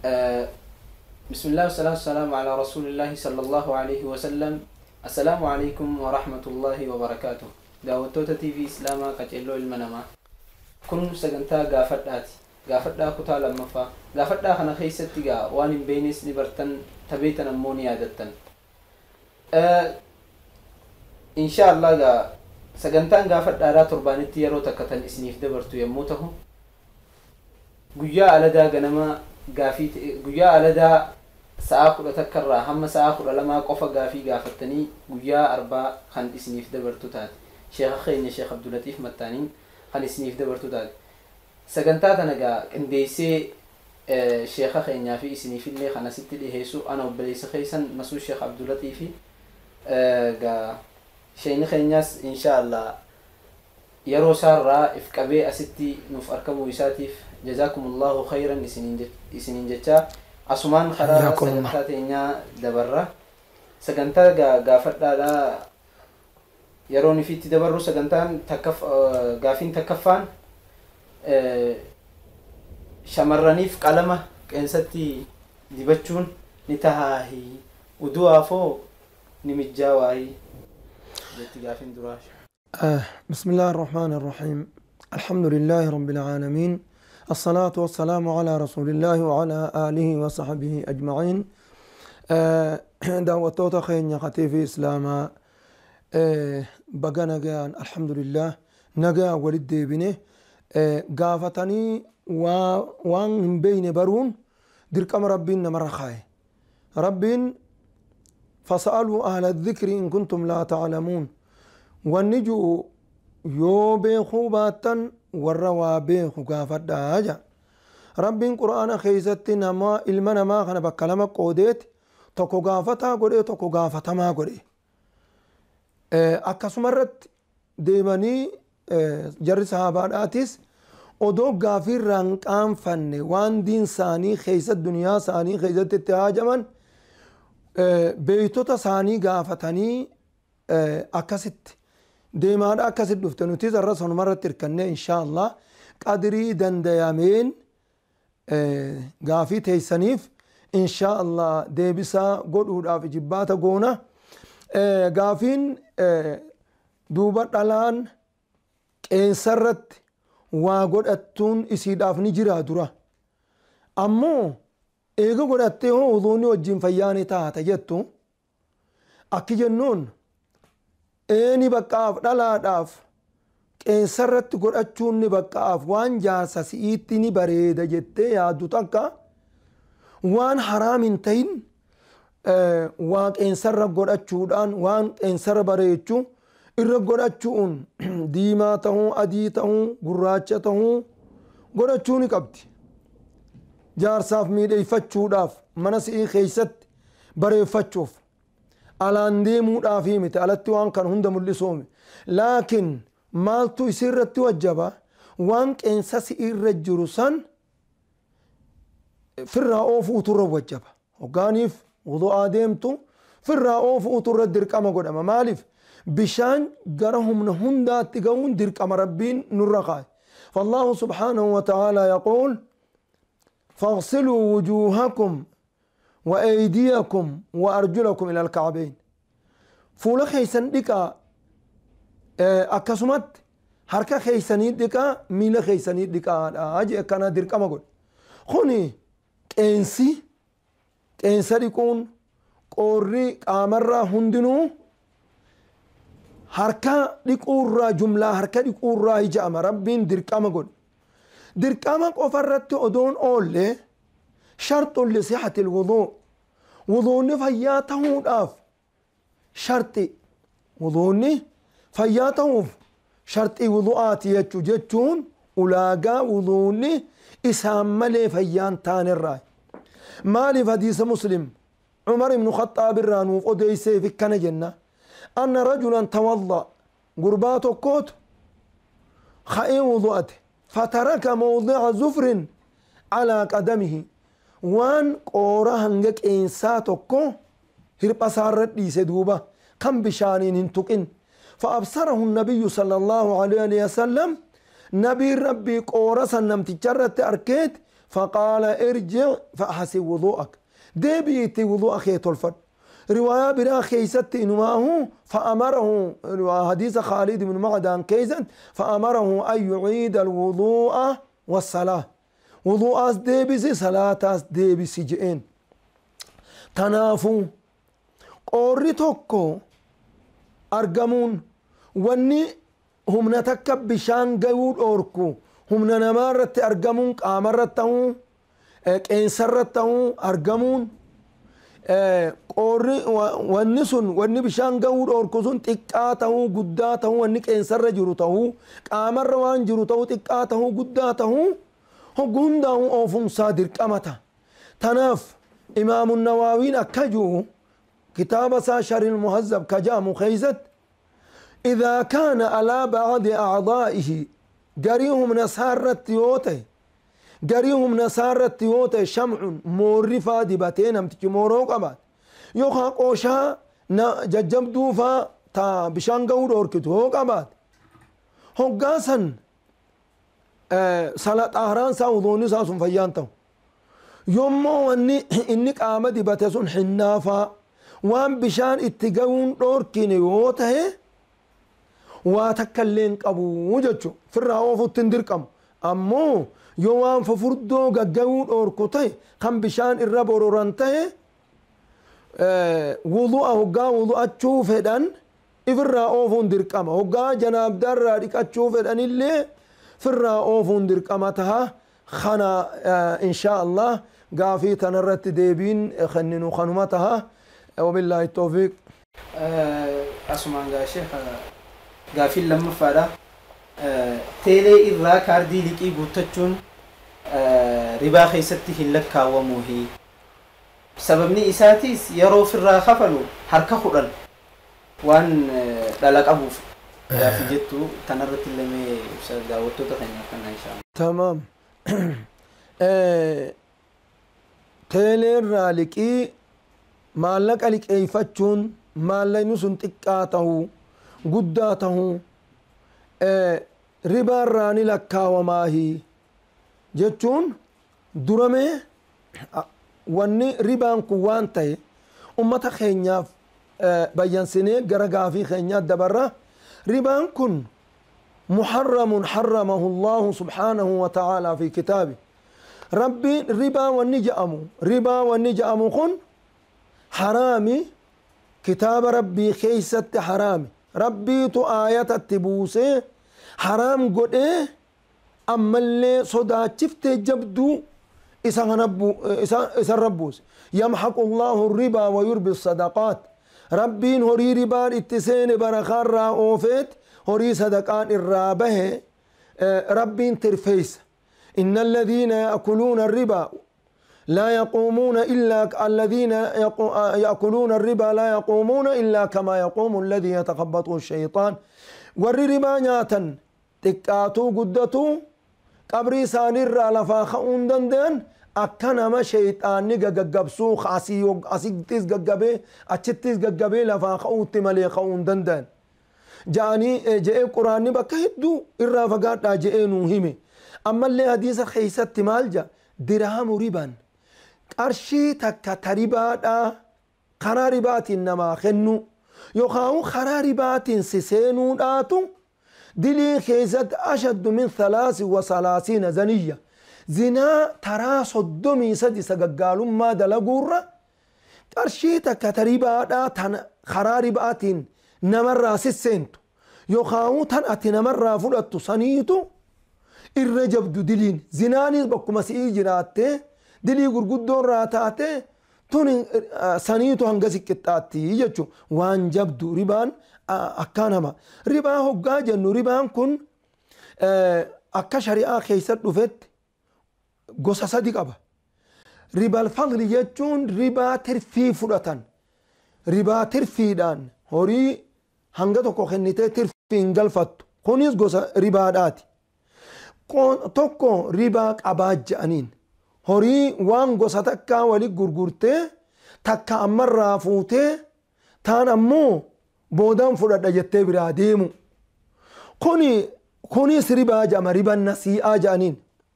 آه، بسم الله والصلاة والسلام على رسول الله صلى الله عليه وسلم. السلام عليكم ورحمة الله وبركاته. دعوتوتا تي في إسلاما قتلو المنما كن سجنتا غافدا كتا لما فا غافدا خنا خيستي غا وان بينس نبرتن تبيتن موني عادتن إن شاء الله غا سجنتا غافدا را تربانتي يرو تكتن اسنيف دبرتو يموتهم غيا على دا غنما غافيت غيا على دا ساعه تكرر هم ساعه لما قف غافي غافتني غيا 4 خن اسنيف دبرتو تات شيخ خيني شيخ عبد اللطيف متانين خن اسنيف دبرتو تات سجنتا تنغا انديسي شيخ خينيا في اسنيف اللي خنا ست دي هيسو انا وبليس خيسن مسو شيخ عبد اللطيف غا شيخ خينياس ان شاء الله يرو سار افقبي استي نفركمو يساتيف جزاكم الله خيرا اسنين جتا اسمان خرا سجنتاتينيا دبره سجنتا غافدا لا يروني فيتي دبرو سجنتان تكف غافين تكفان شمرنيف قلمه كنستي ديبچون نتاهي ودوافو نمجاواي غافين دراش. بسم الله الرحمن الرحيم. الحمد لله رب العالمين، الصلاة والسلام على رسول الله وعلى آله وصحبه أجمعين. دعوتوتا خين يقتي في إسلاما بقى نجان الحمد لله نجا ولد بنه قافتني وان بين برون دركم ربنا مرخاي ربين فسألوا أهل الذكر إن كنتم لا تعلمون والنجو يو بيخو باتن والروا بيخو قافت داجا ربين قرآن خيزتي نما المنا ما خنا بكلمة قوديت توكو قافتا قولي توكو قافتا ما قولي أكاسو مرت ديماني جري صحابات آتيس ودو قافي رانقام فن وان دين ساني خيزت دنيا ساني خيزت اتهاجمن بيتوتا ساني قافتاني أكاست ديمان أكاسد دفتنو تيز الرسول مرة تركنه إن شاء الله قدري دنديامين غافي تيسانيف إن شاء الله ديبسا قدود في جباتا قونا غافين دوبات الان إن سرت وقد أتون إسيد أفني جرا درا أمو إيغا قد أتيه وضوني وجين فياني تاتا جتو أكي جنون إني بقاف دلاداف إن سرت قد أتشوني بقاف وان جاسا سيئتني بريدة جتة يادو تنكا وان حرام انتين وان إن سرت قد أتشودان وان إن سرت بريدشو إرى قد أتشون ديما تهون أدي تهون قراجة تهون قد أتشوني قبتي جار صاف ميدي فتشوداف منسئي خيست بري فتشوف alaan deemuudhaaf miti alatti waan kan hunda mul'isuumi laakiin maaltu isirratti wajjaba waan qeensa si irra jiru san firraa oofuutu irra wajjaba hoggaaniif wudu'aa deemtu firraa oofuutu irra dirqama godhama maaliif bishaan gara humna hundaatti ga'uun dirqama rabbiin nurra kaa'e فالله سبحانه وتعالى يقول فاغسلوا وجوهكم وأيديكم وأرجلكم إلى الكعبين فولا خيسن ديكا أكسمت حركة خيسني ديكا ميلا خيسني ديكا أجي أكنا ديركا ما قول خوني إنسي ديكون قوري أمرا هندنو حركة ديكورا جملة حركة ديكورا هجام ربين ديركا ما قول ديركا ما قفرت أدون أولي شرط لصحة الوضوء وضوء فياته داف شرطي وضوء فياته شرطي وضوءات يجون ولاقا وضوء إسام ملي فيان تان الراي مالي حديث مسلم عمر بن الخطاب الرانوف وديسي في كان جنة أن رجلا توضأ قربات كوت خائن وضوءته فترك موضع زفر على قدمه وان قورا هنگك إنساتوكو هرب أسارت ديسي دوبا كم بشانين هنتوكين فأبصره النبي صلى الله عليه وسلم نبي ربي قورا سنم تجرت أركيت فقال ارجع فأحسن وضوءك ديبيتي وضوء أخي تلفت رواية برا خيست إنماه فأمره حديث خالد بن معدان كيزن فأمره أن يعيد الوضوء والصلاة وضوء أس ديبسي صلاة أس ديبسي جئين تنافو قوري توكو أرقمون واني هم نتكب بشان قيود أوركو هم نمارت أرقمون قامرته كينسرته أرقمون qorri wanni sun wanni bishaan ga'uu dhoorku sun xiqqaa ta'uu guddaa ta'uu wanni qeensarra jiru ta'uu qaamarra waan jiru ta'uu xiqqaa ta'uu guddaa ta'uu hundaa'uu oofumsaa dirqamata tanaaf imaamu nawaawiin akka jiru kitaaba isaa sharhil muhazzab ka jedhamu keeysatti إذا كان على بعض أعضائه قريهم نسارت يوته قريهم نسارت يوته شمع مورفا دبتين امتك موروك أباد يوخا قوشا ججب دوفا تا بشان قول أوركتو أباد هقاسا صلاة أهران ساوضوني ساسم فيانتو يومو إنك آمد دبتسون حنافا وان بشان اتقاون أوركيني يوته واتكلين قبو وجدشو في الرهوف التندركم أمو يوان ففردو قاقون أوركوتي خم بشان الرب ورورانتي وضوء هقا وضوء أتشوف هدان في الرهوف التندركم هقا جناب دار رادك أتشوف هدان اللي في الرهوف التندركم تها خنا إن شاء الله قافي تنرت ديبين خننو خنمتها وبالله التوفيق أسمان يا شيخ gaafii lammaffaadha teelee irraa kaardii liqii guuttachuun ribaa keessatti hin lakkaawwamuuhi sababni isaatiis yeroo ofirraa kafalu harka 10 waan dhala qabuuf gaafii jettu tanarratti lamee daawwattoota keenyaaf kan inshallah tamam teelee irraa liqii maallaqa liqeeffachuun maallaqni sun xiqqaa ta'uu guddaa tahuu ribaa irraani lakkaawamaahi jechuun duramee wanni ribaan kun waan ta'e ummata keenyaaf bayyansinee gara gaafii keenyaat dabarra ribaan kun muharramun harramahu allahu subhaanahu wa ta'aalaa fi kitaabi rabbiin ribaa wanni je'amu kun haraami kitaaba rabbii keeysatti haraami ربيتو آيات التبوسي حرام قد أما اللي صدا شفت جبدو إسا ربوس يمحق الله الربا ويربي الصدقات ربين هوري ربان اتسين برخار را أوفيت هوري صدقان الرابه ربين ترفيس إن الذين يأكلون الربا لا يقومون إلا الذين يأكلون الربا لا يقومون إلا كما يقوم الذي يتخبطه الشيطان والربا نياتا تكاتو قدتو قبري سانير لفا خون دندن أكنا ما شيطان نيجا قبسو أسيقتيز قبي أتشتيز قبي لفا خون تمالي خون دندن جاني جاء قرآن بكهدو الرافقات جاء نوهمي أما اللي حديث خيسة تمالجا درهم ربان قرشي تكا تريبادا قراربات إنما خنو يخاو قراربات سيسينو داتو دلي خيزت أشد من 33 زنية زنا ترى صدومي سدي سققالو ما دلقورة قرشي تكا تريبادا قراربات نمر سيسينتو يخاو تنأتي نمر فلتو سنيتو الرجب دلين زناني بكو مسيئي جراتي دلي غرغدون راتاته تون سنيتو هنگسك كتاتي يجو وان جبدو ربان اكانما ربا هوغا جنو ربان كن اكا شريعه خيست دفت غوسا صديقه ربا الفضل يجون ربا ترفي فدتن ربا ترفيدان هوري هنگتو كو خنيته ترفي انغلفت كونيس غوسا ربا داتي tokko ribaa qabaa jedhaniin horii waan gosa takkaa wali gurgurtee takka ammarraa fuutee taan ammoo boodaan fudhadha jettee biraa deemu kunis ribaa jedhama riban nasii'aa jedhaniin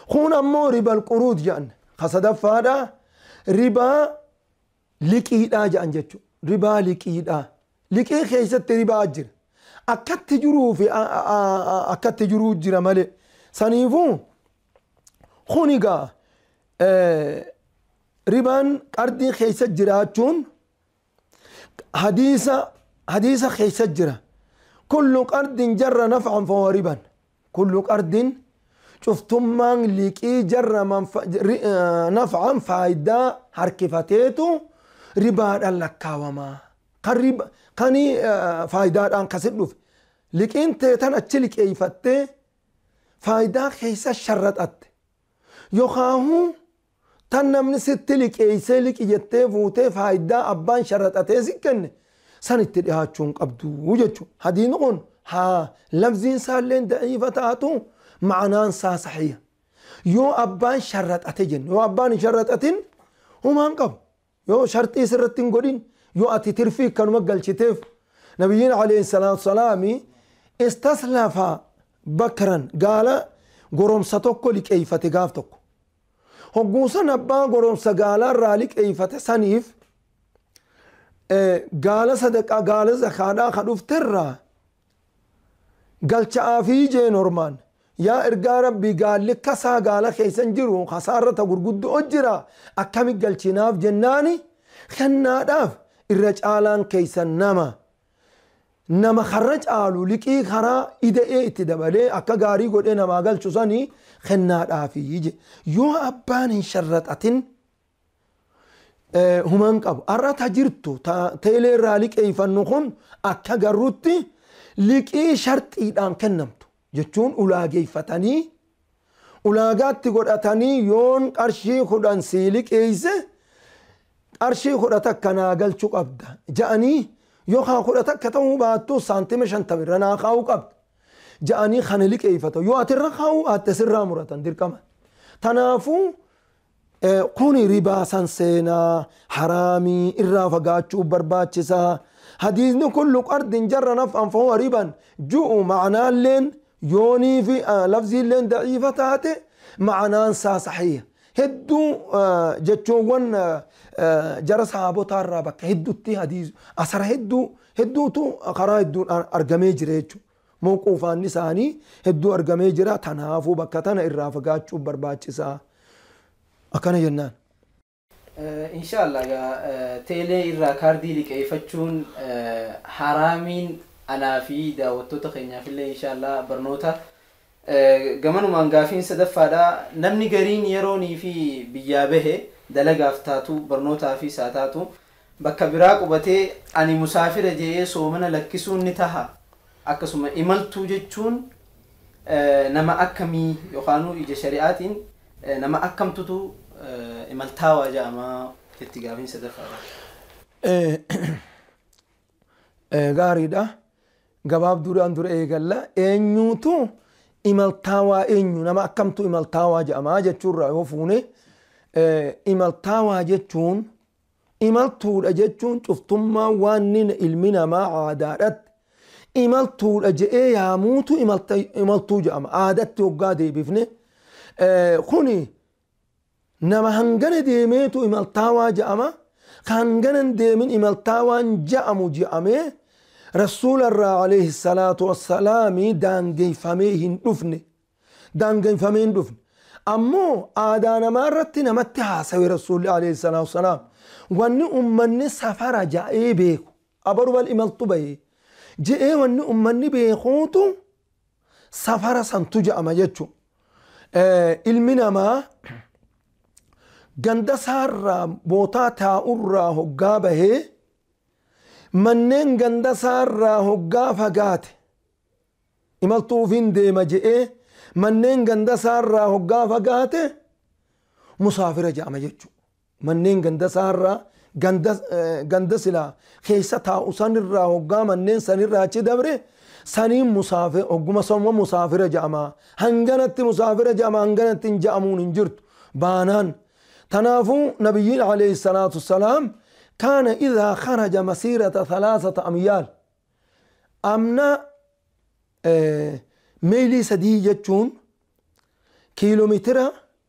خون أمو ربا القروض جان خصد فادا ربا لكيدا جان جتشو ربا لكيدا لكي خيست ربا أجر أكت جرو في أكت جرو جرا مالي سنيفو خونيقا ربان قردين خيست جراتشون حديثة خيست جرا كل قرد جر نفعا فهو ربا كل قرد شفتم من لكي جر نفعا فايدة حركفتيتو ربا اللكاوما قرب كاني فايدة أن كسبلوف لكن تيتان أتشلك أي فتة فايدة خيسة شرطت يخاهو تنمني ستلك أي سلك يتة فوتة فايدة أبان شرطت سكن سنت دهاتشون قبضو وجدشو هدينون ها لفظين سالين ضعيفة تاتو معنان صحيح يو أبان شرطت جن يو أبان شرطتين هم انقب يو شرطي سرتين قدين يو أتي ترفيق كانوا مقل شتيف نبينا عليه الصلاة والسلام استسلف بكرا قال قرم ستوكو لك أيفة قافتك هقوصا نبا قرم سقال رالك أيفة سنيف قال صدقا قال زخانا خدوف ترى قال شعافي جي نورمان يا إرقا ربي قال لك كسا قال خيسان جرون خسارة قرقود أجرا أكامي قال شناف جناني خنا داف الرجالان كيسان نما خرج آلو لكي خرا إذا إيه تدبالي أكا غاري قد إنا ما قال شساني خنا دافي يجي يو أبان شرط أتن همان قبو أرى تجرتو تيلي رالك إيفان نخون أكا غروتي لكي شرط إيدان كنمتو جتون أولاغي فتاني أولاغات تقول أتاني يون قرشي خدان سيلك إيسه قرشي خدتك كنا قل شو قبدا جاني يوخا خدتك كتو باتو سانتي مشان تبرنا خاو قبد جاني خنلك إيفتو يو أتر خاو أتسر مرتان دير كمان تنافو كوني ربا سنسينا حرامي إرافقاتشو برباتشسا حديثنا كل قرد جر نفعا فهو ربا جو معنا لين يوني في لفظي لين ضعيفة تاتي معنا صحيح هدو جتشوون جرى صحابو تارا بك هدو تي حديث أسر هدو تو خرا هدو أرقمي جريتشو موقوفان نساني هدو أرقمي جرى تنافو بكتنا إرافقاتشو برباتشسا أكنا جنان إن شاء الله يا تيلي إرا كاردي لك يفتشون حرامين أنا في داوتو تخينيا في اللي إن شاء الله برنوتا قمنو مانقافين سدفادا نمني قرين يروني في بيابه دلقا فتاتو برنوتا في ساتاتو بكا براق وبتي أني مسافر جيه سومنا لكسون نتاها أكسوما إمالتو جتشون نما أكمي يخانو إجا شريعاتين نما أكمتو إمالتاوا جاما تتقافين سدفادا غاري دا gabaab duraan dura eegalla eenyuutu imaltaawaa eenyu nama akkamtu imaltaawaa jedhamaa jechuurraa yoo fuune imaltaawaa jechuun imaltuudha jechuun cuftummaa waan ilmi namaa aadaadhaatti imaltuudha je'ee yaamuutu imaltuu jedhama aadatti hoggaa deebifne kuni nama hangana deemeetu imaltaawaa jedhama hanganan deemin imaltaawaan jedhamu jedhamee رسول الله عليه الصلاة والسلام دانجي فميهن دفن أمو آدانا مرتنا متها سوي رسول الله عليه الصلاة والسلام وان أمني سفر جائي بيكو أبرو بالإمالتو بيه جئي وان أمني بيخوتو سفر سنتجأ مججو المنا ما قندسار بوتا تاؤرا هقابه manneen ganda saarraa hoggaa fagaate imaltuufin deema je'ee manneen ganda saarraa hoggaa fagaate musaafira jedhama jechuudha. Manneen ganda saarraa ganda silaa keessa taa'u sanirraa hoggaa manneen sanirraa achi dabre saniin musaafira hogguma somma musaafira jedhama. Hanganatti musaafira jedhama hanganatti hin jedhamuun hin jirtu baanaan. Tanaafuu nabiyyiin alayhi salaatu wassalaam كان إذا خرج مسيرة 3 أميال أمنا ميلي سدي جتشون kiiloomeetira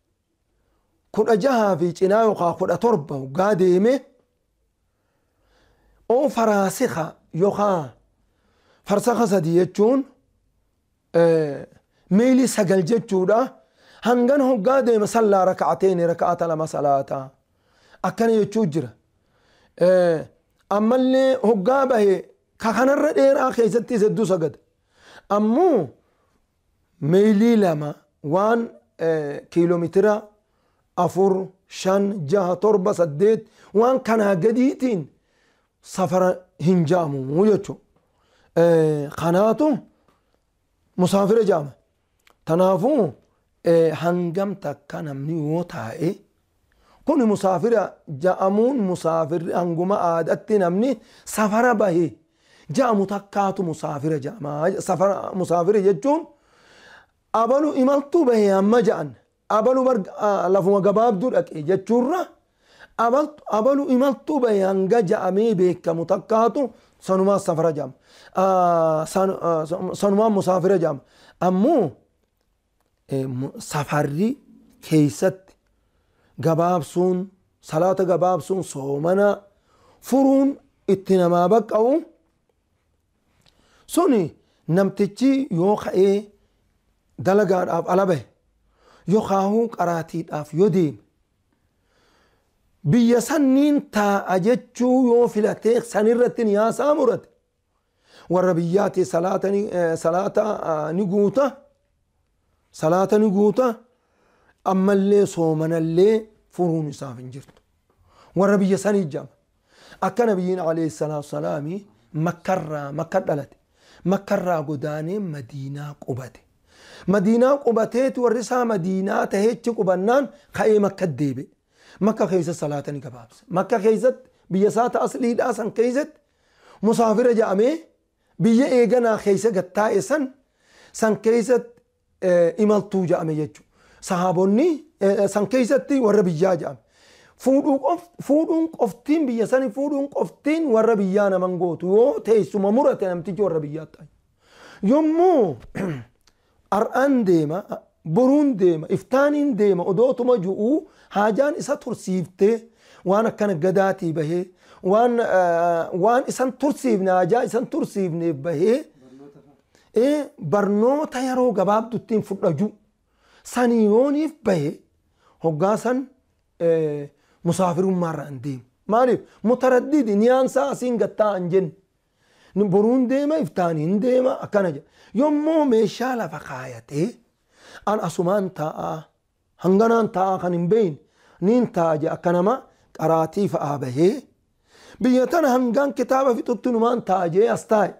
16 fi cinaa yookaan 17 waggaa deeme oo faraasika yookaan farsakha sadii jechuun miilii 9 jechuudha. hangan hoggaa deema sallaa raka'ateen raka'ata lama salaata akkana jechuu jira. ammallee hoggaa bahe ka kanarra dheeraa keessatti hedduu sagada. ammoo miilii 2 waan kiiloomeetira 4 5 6 7 8 waan kanaa gadiitiin safara hin jaamu jechuudha. kanaatu musaafira jaama. tanaafuu hangam takka namni yoo taa'e kun musaafira ja'amuun musaafirri hanguma aadatti namni safara bahe ja'amu takkaatu musaafira ja'ama. safara musaafira jechuun abalu imaltuu bahe amma ja'an abalu lafuma gabaabduu dhaqe jechuurra abalu imaltuu bahe hanga ja'amee beekamu takkaatu sanumaa safara ja'ama. sanumaa musaafira ja'ama. ammoo safarri keessatti gabaabsuun salaata gabaabsuun soomana furuun itti namaa baqqa'u suni namtichi yoo ka'ee dalagaadhaaf ala bahe yookaan qaraatiidhaaf yoo deeme biyya sanniin taa'a jechuu yoo filatee sanirratti niyaasaa murate warra biyyaati salaata ni guuta. salaata ni guuta ammallee soomanallee furuun isaaf hin jirtu. warra biyya sanii jama. akka nabiyyiin alayhi salaatu salaamii makka dhalate makkarraa godaanee madiinaa qubate. madiinaa qubateeti warri isaa madiinaa taheechi qubannaan ka'ee makka deebe. makka keessa salaata ni gabaabse. makka keessatti biyya isaa ta asliidhaa san keessatti musaafira ja'amee biyya eeganaa keessa gattaa'e san keessatti imaltuu ja'ame jechuudha. sahaabonni san keessatti warra biyyaa ja'ame. fuudhuun qoftiin biyya sanii fuudhuun qoftiin warra biyyaa naman gootu yoo teessuma murate namtichi warra biyyaa ta'a. yommuu ar'aan deema boruun deema iftaaniin deema odootuma ju'uu haajaan isa tursiiftee waan akkana gadaatii bahee waan isan tursiifne haajaa isan tursiifneef bahee barnoota yeroo gabaabduttiin fudhaju sanii yooniif bahe hoggaasan musaafirummaarra hin deemu. maaliif mutaraddidi niyaansaa asiin gattaa hin jenne boruun deema iftaaniin deema akkana jedha. yommuu meeshaa lafa kaayatee an asumaan taa'aa hanganaan taa'aa kan hin beeyne niin taa'a jedha akka nama qaraatii fa'aa bahee biyya tana hangaan kitaaba fixutti numaan taa'a jee as taa'e.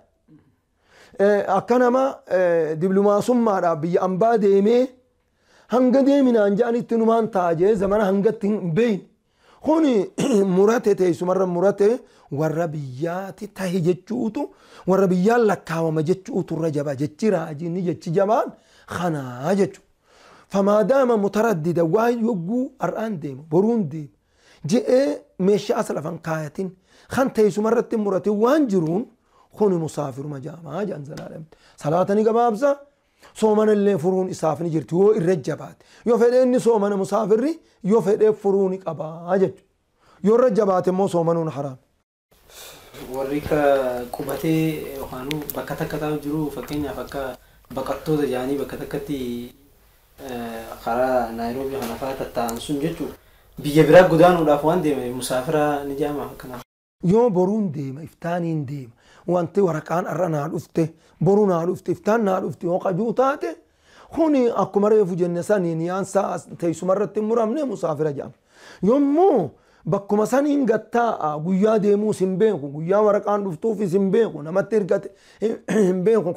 akka nama diblumaasummaadhaaf biyya ambaa deemee hanga deeminaan ja'anitti numaan taa'a jee zamana hangatti hin beeyne. kuni murate teessumarra murate warra biyyaati tahe jechuutu warra biyyaan lakkaawama jechuutu irra jaba jechi raajinni jechi jabaan kanaa jechu. famaadaama mutaraddida waa yogguu ar'aan deema boruun deema je'ee meeshaa as lafan kaayatin kan teessumarratti murate waan jiruun kuni musaafiruma jaamaa jedhan zalaalamte. salaata ni gabaabsa soomanallee furuun isaaf ni jirti yoo irra jabaate yoo fedhee inni soomana musaafirri yoo fedhee furuu ni qabaa jechuudha. yoo irra jabaate immoo soomanuun haraam. warri ka qubatee yookaan bakka takka taa'u jiru fakkeenyaaf akka baqattoota jaanii bakka takkatti karaa naayiroobii kana fa'aa tatta'an sun jechuudha. biyya biraa godaanuudhaaf waan deeme musaafira ni jaama kanaaf. yoo boruun deema iftaaniin deema wanti waraqaan irra naa dhufte boru naa dhufte iftaan naa dhufte yoo qajuu taate kuni akkuma reefu jenne saniin yaansaa teessumarratti muramne musaafira jaama. yommuu bakkuma saniin gattaa guyyaa deemuus hin beeku guyyaa waraqaan dhuftuufis hin beeku namatti ergate hin beeku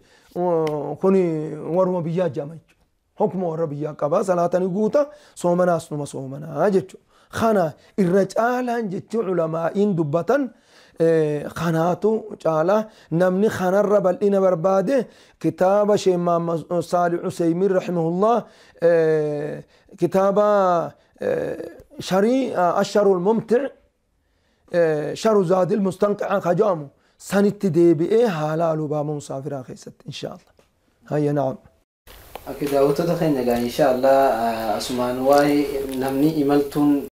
kuni waruma biyyaa jaama jechuudha. hukuma warra biyyaa qabaa salaatani guuta soomanaas numa soomanaa jechuudha. kana irra caalaan jechuun ulamaa'iin dubbatan kanaatu caala namni kanarra bal'ina barbaade kitaaba Sheekh Muhammad Saalih Useymiin rahimahullah kitaaba sharii asharul mumti' sharu zaadil mustanqi'a kajaamu sanitti deebi'ee haala alubaa musaafiraa keessatti inshaallah. hayya na'am. أكيد أوتو تخين إن شاء الله أسمان واي نمني إملتون